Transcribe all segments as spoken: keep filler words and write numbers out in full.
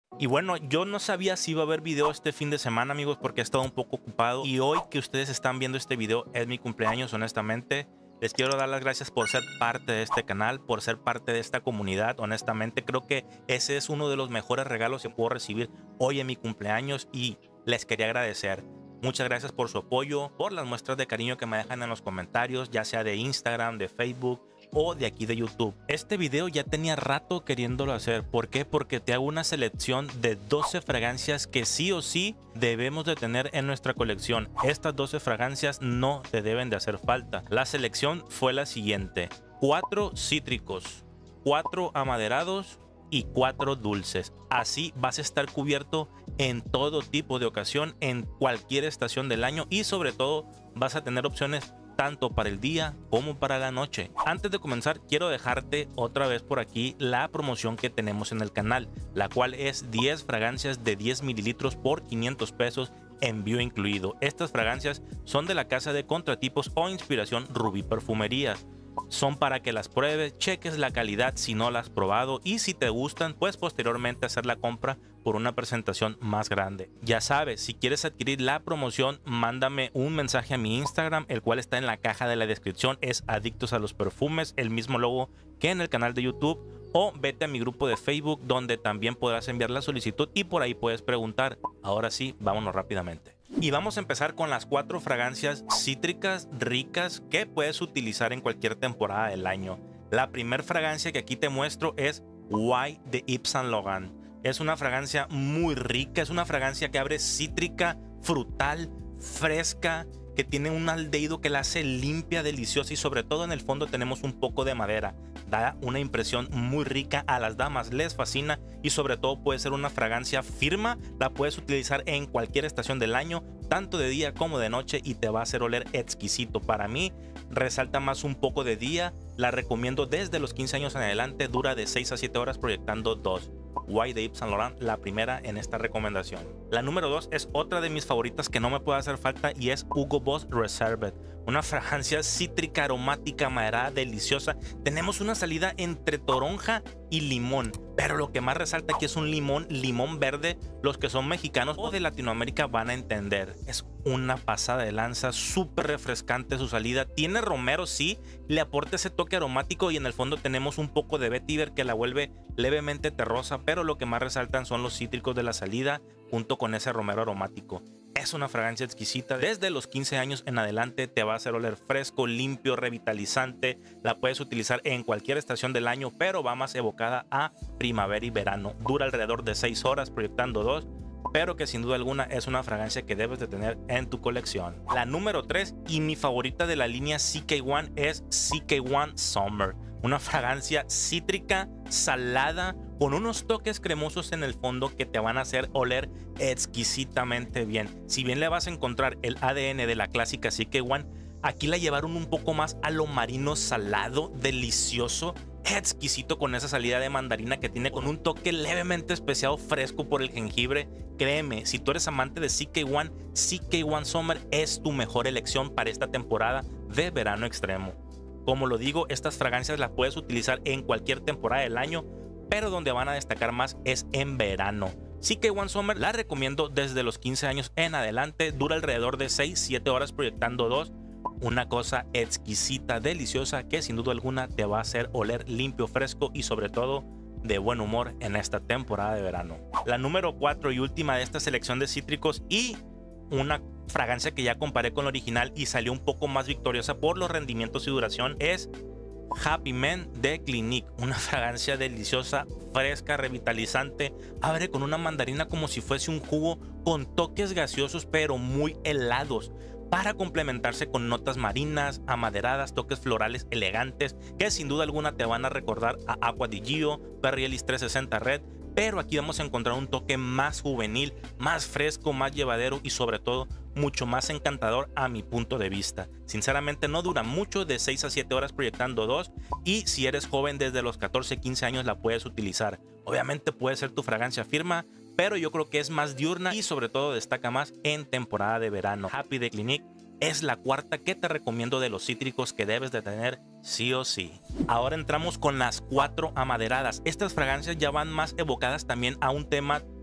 Y bueno, yo no sabía si iba a haber video este fin de semana, amigos, porque he estado un poco ocupado. Y hoy que ustedes están viendo este video es mi cumpleaños, honestamente. Les quiero dar las gracias por ser parte de este canal, por ser parte de esta comunidad. Honestamente, creo que ese es uno de los mejores regalos que puedo recibir hoy en mi cumpleaños y les quería agradecer. Muchas gracias por su apoyo, por las muestras de cariño que me dejan en los comentarios, ya sea de Instagram, de Facebook o de aquí de YouTube. Este video ya tenía rato queriéndolo hacer. ¿Por qué? Porque te hago una selección de doce fragancias que sí o sí debemos de tener en nuestra colección. Estas doce fragancias no te deben de hacer falta. La selección fue la siguiente: cuatro cítricos, cuatro amaderados y cuatro dulces. Así vas a estar cubierto en todo tipo de ocasión, en cualquier estación del año, y sobre todo vas a tener opciones tanto para el día como para la noche. Antes de comenzar, quiero dejarte otra vez por aquí la promoción que tenemos en el canal, la cual es diez fragancias de diez mililitros por quinientos pesos, envío incluido. Estas fragancias son de la casa de Contratipos o Inspiración Rubí Perfumerías. Son para que las pruebes, cheques la calidad si no las has probado, y si te gustan, pues posteriormente hacer la compra por una presentación más grande. Ya sabes, si quieres adquirir la promoción, mándame un mensaje a mi Instagram, el cual está en la caja de la descripción, es Adictos a los Perfumes, el mismo logo que en el canal de YouTube, o vete a mi grupo de Facebook, donde también podrás enviar la solicitud y por ahí puedes preguntar. Ahora sí, vámonos rápidamente. Y vamos a empezar con las cuatro fragancias cítricas ricas que puedes utilizar en cualquier temporada del año. La primera fragancia que aquí te muestro es White de Yves Saint Laurent. Es una fragancia muy rica, es una fragancia que abre cítrica, frutal, fresca, que tiene un aldehído que la hace limpia, deliciosa, y sobre todo en el fondo tenemos un poco de madera. Da una impresión muy rica, a las damas les fascina, y sobre todo puede ser una fragancia firma. La puedes utilizar en cualquier estación del año, tanto de día como de noche, y te va a hacer oler exquisito. Para mí resalta más un poco de día, la recomiendo desde los quince años en adelante, dura de seis a siete horas proyectando dos. White de Yves Saint Laurent, la primera en esta recomendación. La número dos es otra de mis favoritas que no me puede hacer falta, y es Hugo Boss Reserved, una fragancia cítrica, aromática, maderada, deliciosa. Tenemos una salida entre toronja y limón, pero lo que más resalta aquí es un limón, limón verde. Los que son mexicanos o de Latinoamérica van a entender. Es una pasada de lanza, súper refrescante su salida. Tiene romero, sí, le aporta ese toque aromático, y en el fondo tenemos un poco de vetiver que la vuelve levemente terrosa, pero lo que más resaltan son los cítricos de la salida junto con ese romero aromático. Es una fragancia exquisita. Desde los quince años en adelante te va a hacer oler fresco, limpio, revitalizante. La puedes utilizar en cualquier estación del año, pero va más evocada a primavera y verano. Dura alrededor de seis horas proyectando dos, pero que sin duda alguna es una fragancia que debes de tener en tu colección. La número tres y mi favorita de la línea C K uno es C K uno Summer, una fragancia cítrica, salada, con unos toques cremosos en el fondo que te van a hacer oler exquisitamente bien. Si bien le vas a encontrar el A D N de la clásica C K uno, aquí la llevaron un poco más a lo marino salado, delicioso, exquisito, con esa salida de mandarina que tiene, con un toque levemente especiado fresco por el jengibre. Créeme, si tú eres amante de C K uno, C K uno Summer es tu mejor elección para esta temporada de verano extremo. Como lo digo, estas fragancias las puedes utilizar en cualquier temporada del año, pero donde van a destacar más es en verano. C K uno Summer la recomiendo desde los quince años en adelante, dura alrededor de seis a siete horas proyectando dos. Una cosa exquisita, deliciosa, que sin duda alguna te va a hacer oler limpio, fresco y sobre todo de buen humor en esta temporada de verano. La número cuatro y última de esta selección de cítricos, y una fragancia que ya comparé con la original y salió un poco más victoriosa por los rendimientos y duración, es Happy Men de Clinique, una fragancia deliciosa, fresca, revitalizante. Abre con una mandarina como si fuese un jugo, con toques gaseosos pero muy helados, para complementarse con notas marinas, amaderadas, toques florales elegantes que sin duda alguna te van a recordar a Acqua di Gio, Perry Ellis trescientos sesenta Red, pero aquí vamos a encontrar un toque más juvenil, más fresco, más llevadero y sobre todo mucho más encantador a mi punto de vista. Sinceramente no dura mucho, de seis a siete horas proyectando dos, y si eres joven desde los catorce a quince años la puedes utilizar. Obviamente puede ser tu fragancia firma, pero yo creo que es más diurna y sobre todo destaca más en temporada de verano. Happy de Clinique es la cuarta que te recomiendo de los cítricos que debes de tener sí o sí. Ahora entramos con las cuatro amaderadas. Estas fragancias ya van más evocadas también a un tema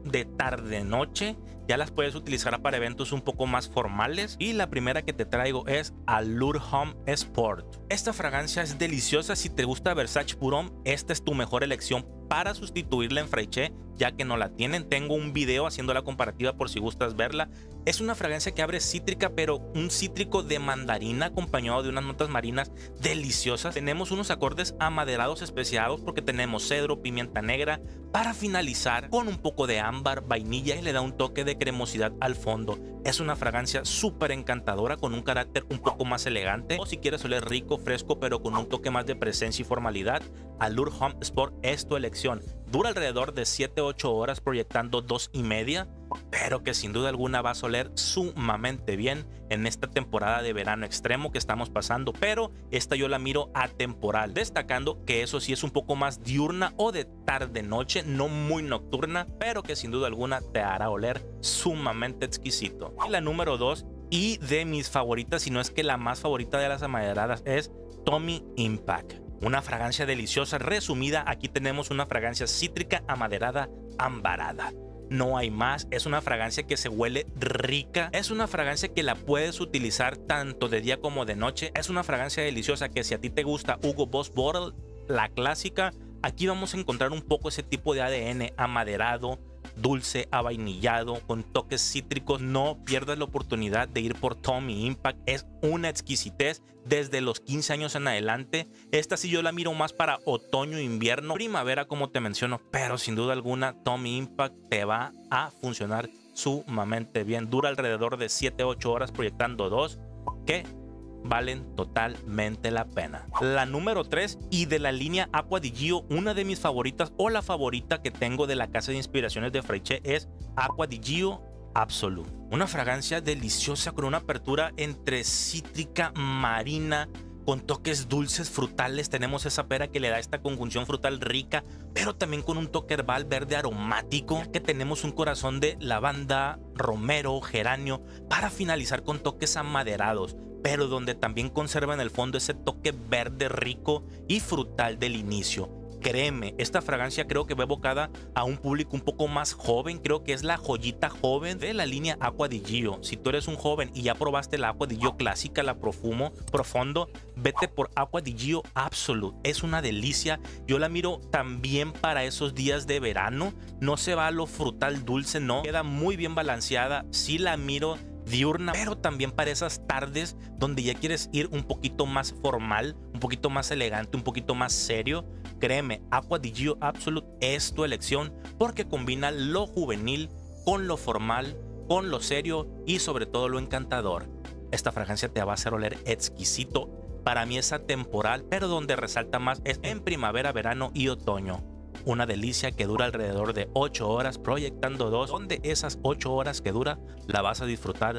de tarde-noche. Ya las puedes utilizar para eventos un poco más formales. Y la primera que te traigo es Allure Homme Sport. Esta fragancia es deliciosa. Si te gusta Versace Pour Homme, esta es tu mejor elección para sustituirla en Fraiche, ya que no la tienen. Tengo un video haciendo la comparativa por si gustas verla. Es una fragancia que abre cítrica, pero un cítrico de mandarina acompañado de unas notas marinas deliciosas. Tenemos unos acordes amaderados especiados porque tenemos cedro, pimienta negra, para finalizar con un poco de ámbar, vainilla, y le da un toque de cremosidad al fondo. Es una fragancia súper encantadora con un carácter un poco más elegante, o si quieres oler rico, fresco, pero con un toque más de presencia y formalidad, Allure Homme Sport es tu elección. Dura alrededor de siete a ocho horas, proyectando dos y media, pero que sin duda alguna vas a oler sumamente bien en esta temporada de verano extremo que estamos pasando. Pero esta yo la miro atemporal, destacando que eso sí es un poco más diurna o de tarde-noche, no muy nocturna, pero que sin duda alguna te hará oler sumamente exquisito. Y la número dos, y de mis favoritas, si no es que la más favorita de las amaderadas, es Tommy Impact. Una fragancia deliciosa. Resumida, aquí tenemos una fragancia cítrica amaderada ambarada. No hay más. Es una fragancia que se huele rica. Es una fragancia que la puedes utilizar tanto de día como de noche. Es una fragancia deliciosa que si a ti te gusta Hugo Boss Bottle, la clásica, aquí vamos a encontrar un poco ese tipo de A D N amaderado, dulce, avainillado, con toques cítricos. No pierdas la oportunidad de ir por Tommy Impact. Es una exquisitez desde los quince años en adelante. Esta sí yo la miro más para otoño, invierno, primavera, como te menciono, pero sin duda alguna Tommy Impact te va a funcionar sumamente bien. Dura alrededor de siete a ocho horas, proyectando dos, que valen totalmente la pena. La número tres, y de la línea Acqua di Gio, una de mis favoritas o la favorita que tengo de la casa de inspiraciones de Fraiche, es Acqua di Gio Absolute. Una fragancia deliciosa con una apertura entre cítrica, marina, con toques dulces, frutales. Tenemos esa pera que le da esta conjunción frutal rica, pero también con un toque herbal verde aromático, ya que tenemos un corazón de lavanda, romero, geranio, para finalizar con toques amaderados, pero donde también conserva en el fondo ese toque verde rico y frutal del inicio. Créeme, esta fragancia creo que va evocada a un público un poco más joven. Creo que es la joyita joven de la línea Acqua di Gio. Si tú eres un joven y ya probaste la Acqua di Gio clásica, la profumo profundo, vete por Acqua di Gio Absolute. Es una delicia. Yo la miro también para esos días de verano. No se va a lo frutal dulce, no. Queda muy bien balanceada. Sí la miro diurna, pero también para esas tardes donde ya quieres ir un poquito más formal, un poquito más elegante, un poquito más serio. Créeme, Acqua di Gio Absolute es tu elección porque combina lo juvenil con lo formal, con lo serio y sobre todo lo encantador. Esta fragancia te va a hacer oler exquisito. Para mí es atemporal, pero donde resalta más es en primavera, verano y otoño. Una delicia que dura alrededor de ocho horas, proyectando dos, donde esas ocho horas que dura la vas a disfrutar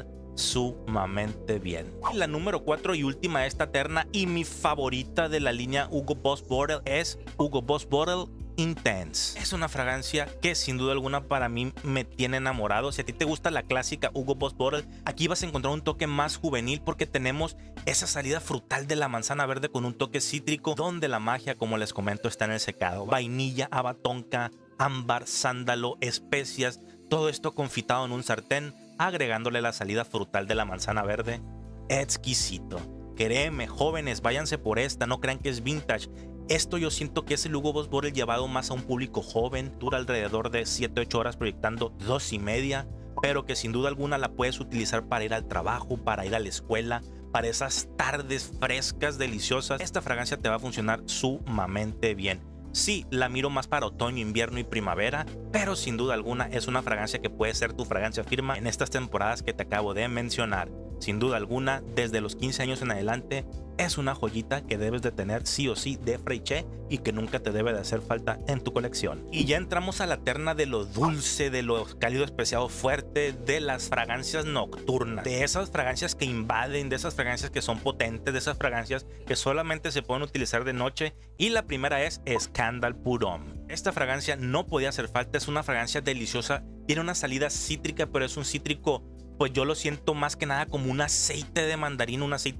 sumamente bien. Y la número cuatro y última de esta terna, y mi favorita de la línea Hugo Boss Bottle, es Hugo Boss Bottle Intense. Es una fragancia que sin duda alguna para mí me tiene enamorado. Si a ti te gusta la clásica Hugo Boss Bottle, aquí vas a encontrar un toque más juvenil porque tenemos esa salida frutal de la manzana verde con un toque cítrico, donde la magia, como les comento, está en el secado. Vainilla, haba tonka, ámbar, sándalo, especias, todo esto confitado en un sartén, agregándole la salida frutal de la manzana verde. Exquisito. Créeme, jóvenes, váyanse por esta, no crean que es vintage. Esto yo siento que es el Hugo Boss Bottle llevado más a un público joven. Dura alrededor de siete a ocho horas, proyectando dos y media, pero que sin duda alguna la puedes utilizar para ir al trabajo, para ir a la escuela, para esas tardes frescas, deliciosas. Esta fragancia te va a funcionar sumamente bien. Sí, la miro más para otoño, invierno y primavera, pero sin duda alguna es una fragancia que puede ser tu fragancia firma en estas temporadas que te acabo de mencionar. Sin duda alguna, desde los quince años en adelante, es una joyita que debes de tener sí o sí de Fraiche y que nunca te debe de hacer falta en tu colección. Y ya entramos a la terna de lo dulce, de lo cálido especiado fuerte, de las fragancias nocturnas, de esas fragancias que invaden, de esas fragancias que son potentes, de esas fragancias que solamente se pueden utilizar de noche. Y la primera es Scandal Pour Homme. Esta fragancia no podía hacer falta, es una fragancia deliciosa, tiene una salida cítrica, pero es un cítrico, pues yo lo siento más que nada como un aceite de mandarina, un aceite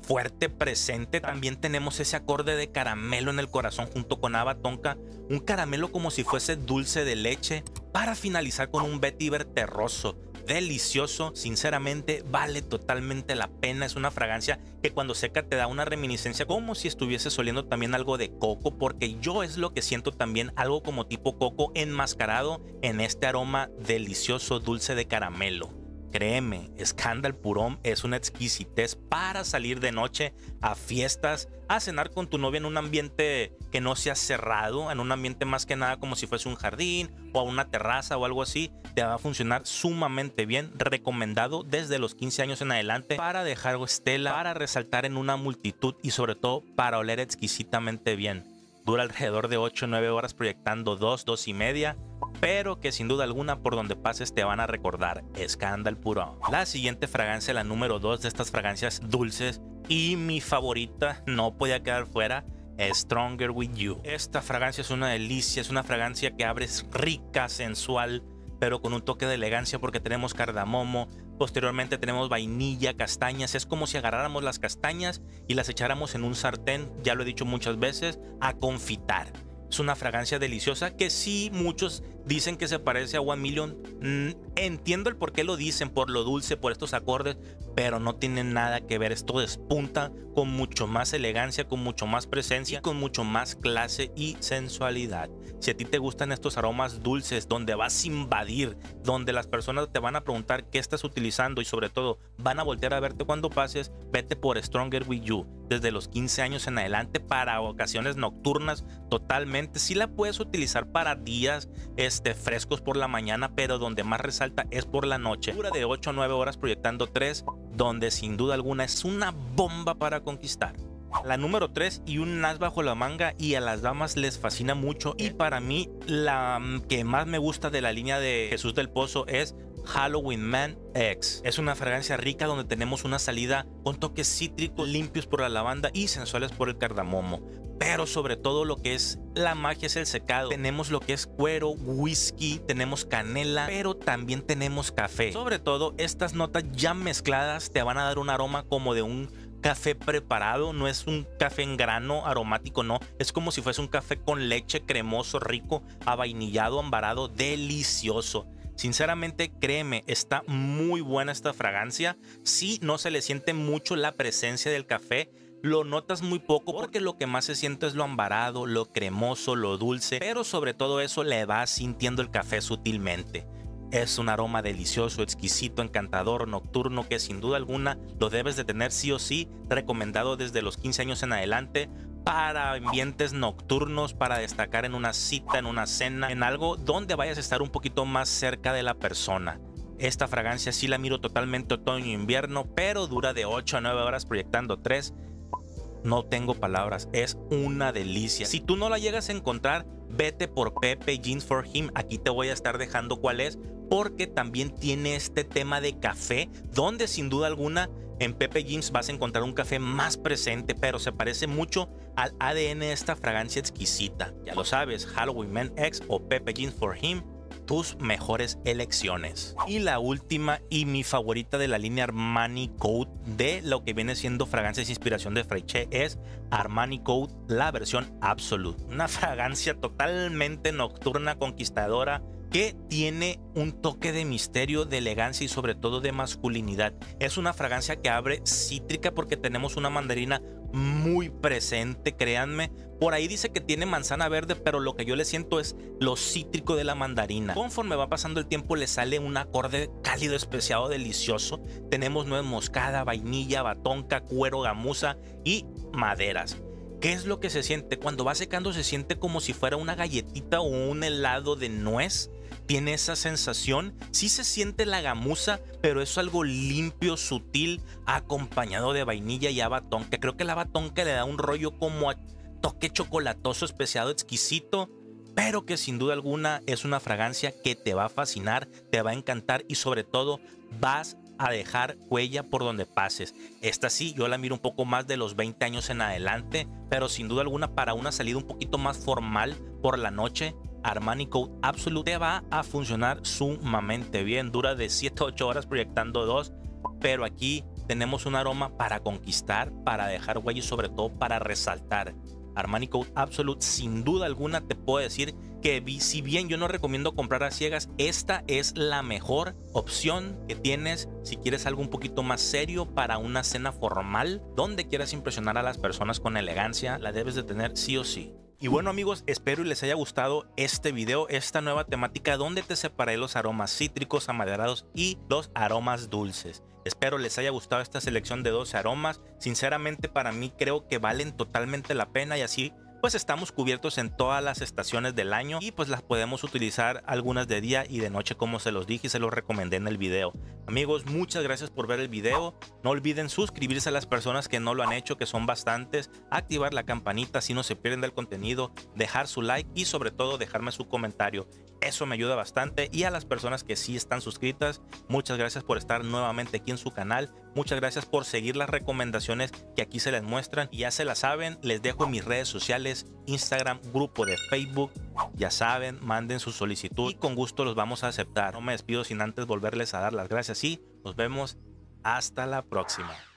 fuerte, presente. También tenemos ese acorde de caramelo en el corazón junto con haba tonka, un caramelo como si fuese dulce de leche, para finalizar con un vetiver terroso, delicioso. Sinceramente vale totalmente la pena. Es una fragancia que cuando seca te da una reminiscencia como si estuvieses oliendo también algo de coco, porque yo es lo que siento también, algo como tipo coco enmascarado en este aroma delicioso dulce de caramelo. Créeme, Scandal Pure Homme es una exquisitez para salir de noche a fiestas, a cenar con tu novia en un ambiente que no sea cerrado, en un ambiente más que nada como si fuese un jardín o una terraza o algo así. Te va a funcionar sumamente bien, recomendado desde los quince años en adelante, para dejar estela, para resaltar en una multitud y sobre todo para oler exquisitamente bien. Dura alrededor de ocho o nueve horas, proyectando dos, dos y media, pero que sin duda alguna por donde pases te van a recordar Scandal Pure Homme. La siguiente fragancia, la número dos de estas fragancias dulces y mi favorita, no podía quedar fuera, es Stronger With You. Esta fragancia es una delicia, es una fragancia que abre rica, sensual, pero con un toque de elegancia porque tenemos cardamomo. Posteriormente tenemos vainilla, castañas. Es como si agarráramos las castañas y las echáramos en un sartén, ya lo he dicho muchas veces, a confitar. Es una fragancia deliciosa que sí, muchos dicen que se parece a One Million. Mm, entiendo el por qué lo dicen, por lo dulce, por estos acordes, pero no tiene nada que ver. Esto despunta con mucho más elegancia, con mucho más presencia y con mucho más clase y sensualidad. Si a ti te gustan estos aromas dulces, donde vas a invadir, donde las personas te van a preguntar qué estás utilizando y sobre todo van a voltear a verte cuando pases, vete por Stronger With You. Desde los quince años en adelante, para ocasiones nocturnas totalmente. Sí la puedes utilizar para días este, frescos por la mañana, pero donde más resalta es por la noche. Dura de ocho a nueve horas, proyectando tres, donde sin duda alguna es una bomba para conquistar. La número tres, y un as bajo la manga, y a las damas les fascina mucho, y para mí la que más me gusta de la línea de Jesús del Pozo es Halloween Man X. Es una fragancia rica donde tenemos una salida con toques cítricos, limpios por la lavanda y sensuales por el cardamomo. Pero sobre todo lo que es la magia es el secado. Tenemos lo que es cuero, whisky, tenemos canela, pero también tenemos café. Sobre todo estas notas ya mezcladas te van a dar un aroma como de un café preparado. No es un café en grano aromático, no. Es como si fuese un café con leche, cremoso, rico, avainillado, ambarado, delicioso. Sinceramente, créeme, está muy buena esta fragancia. Sí, no se le siente mucho la presencia del café, lo notas muy poco porque lo que más se siente es lo ambarado, lo cremoso, lo dulce, pero sobre todo eso le vas sintiendo el café sutilmente. Es un aroma delicioso, exquisito, encantador, nocturno, que sin duda alguna lo debes de tener sí o sí, recomendado desde los quince años en adelante, para ambientes nocturnos, para destacar en una cita, en una cena, en algo donde vayas a estar un poquito más cerca de la persona. Esta fragancia sí la miro totalmente otoño-invierno, pero dura de ocho a nueve horas, proyectando tres. No tengo palabras, es una delicia. Si tú no la llegas a encontrar, vete por Pepe Jeans for Him. Aquí te voy a estar dejando cuál es, porque también tiene este tema de café, donde sin duda alguna en Pepe Jeans vas a encontrar un café más presente, pero se parece mucho al A D N de esta fragancia exquisita. Ya lo sabes, Halloween Man X o Pepe Jeans for Him, tus mejores elecciones. Y la última y mi favorita de la línea Armani Code, de lo que viene siendo fragancias de inspiración de Freche, es Armani Code, la versión Absolute. Una fragancia totalmente nocturna, conquistadora, que tiene un toque de misterio, de elegancia y sobre todo de masculinidad. Es una fragancia que abre cítrica porque tenemos una mandarina muy presente, créanme. Por ahí dice que tiene manzana verde, pero lo que yo le siento es lo cítrico de la mandarina. Conforme va pasando el tiempo le sale un acorde cálido, especiado, delicioso. Tenemos nuez moscada, vainilla, batonca, cuero, gamuza y maderas. ¿Qué es lo que se siente? Cuando va secando se siente como si fuera una galletita o un helado de nuez. Tiene esa sensación, sí se siente la gamuza, pero es algo limpio, sutil, acompañado de vainilla y haba tonka. Creo que el haba tonka le da un rollo como a toque chocolatoso, especiado, exquisito, pero que sin duda alguna es una fragancia que te va a fascinar, te va a encantar y sobre todo vas a dejar huella por donde pases. Esta sí, yo la miro un poco más de los veinte años en adelante, pero sin duda alguna para una salida un poquito más formal por la noche, Armani Code Absolute te va a funcionar sumamente bien. Dura de siete a ocho horas, proyectando dos, pero aquí tenemos un aroma para conquistar, para dejar huella y sobre todo para resaltar. Armani Code Absolute, sin duda alguna te puedo decir que si bien yo no recomiendo comprar a ciegas, esta es la mejor opción que tienes si quieres algo un poquito más serio para una cena formal, donde quieras impresionar a las personas con elegancia, la debes de tener sí o sí. Y bueno amigos, espero y les haya gustado este video, esta nueva temática donde te separé los aromas cítricos, amaderados y los aromas dulces. Espero les haya gustado esta selección de doce aromas. Sinceramente para mí creo que valen totalmente la pena y así pues estamos cubiertos en todas las estaciones del año y pues las podemos utilizar algunas de día y de noche como se los dije y se los recomendé en el video. Amigos, muchas gracias por ver el video. No olviden suscribirse a las personas que no lo han hecho, que son bastantes, activar la campanita si no se pierden del contenido, dejar su like y sobre todo dejarme su comentario. Eso me ayuda bastante. Y a las personas que sí están suscritas, muchas gracias por estar nuevamente aquí en su canal. Muchas gracias por seguir las recomendaciones que aquí se les muestran. Y ya se las saben, les dejo en mis redes sociales, Instagram, grupo de Facebook. Ya saben, manden su solicitud y con gusto los vamos a aceptar. No me despido sin antes volverles a dar las gracias y nos vemos hasta la próxima.